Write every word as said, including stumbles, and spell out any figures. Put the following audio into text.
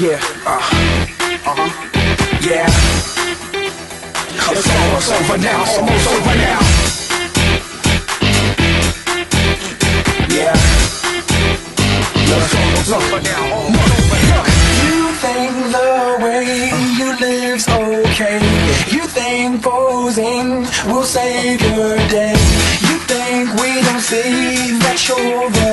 Yeah, uh, uh-huh, yeah. It's almost over now, almost over now. Yeah. It's almost over now, almost over now. You think the way you live's okay. You think posing will save your day. You think we don't see that you're